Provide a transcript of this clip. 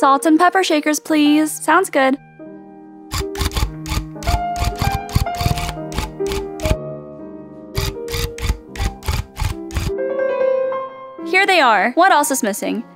Salt and pepper shakers, please. Sounds good. Here they are. What else is missing?